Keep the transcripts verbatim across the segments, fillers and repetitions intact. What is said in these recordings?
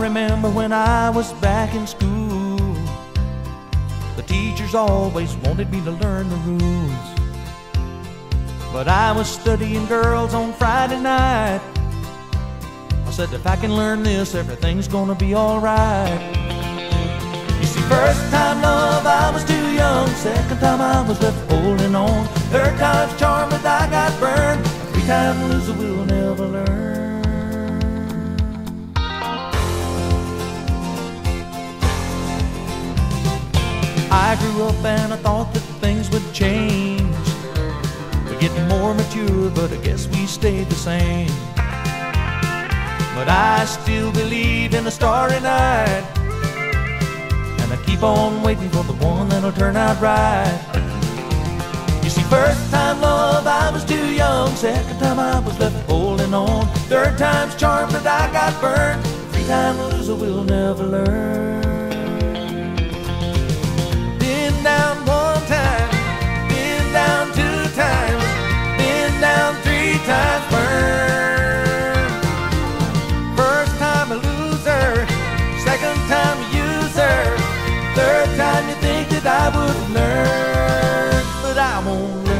remember when I was back in school, the teachers always wanted me to learn the rules. But I was studying girls on Friday night. I said, if I can learn this, everything's gonna be alright. You see, first time love, I was too young. Second time I was left holding on. Third time's charm, but I got burned. Three time loser will never learn. I grew up and I thought that things would change. We're getting more mature, but I guess we stayed the same. But I still believe in a starry night, and I keep on waiting for the one that'll turn out right. You see, first time love, I was too young. Second time I was left holding on. Third time's charm, but I got burned. Three time loser will never learn. Been down one time, been down two times, been down three times burned. First time a loser, second time a user, third time you think that I would learn, but I won't learn.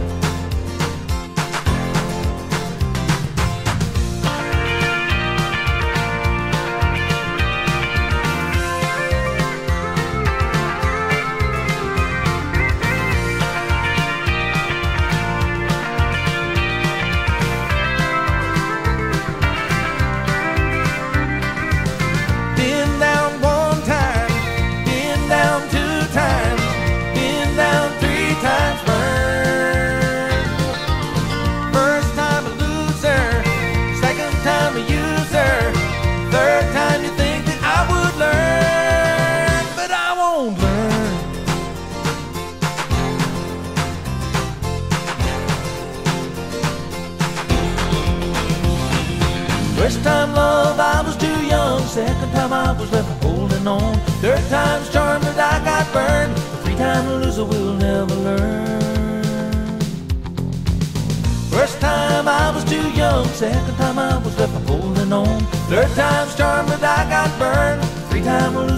First time love, I was too young. Second time I was left holding on. Third time's charm, but I got burned. Three time loser will never learn. First time I was too young. Second time I was left holding on. Third time's charm, but I got burned. Three time loser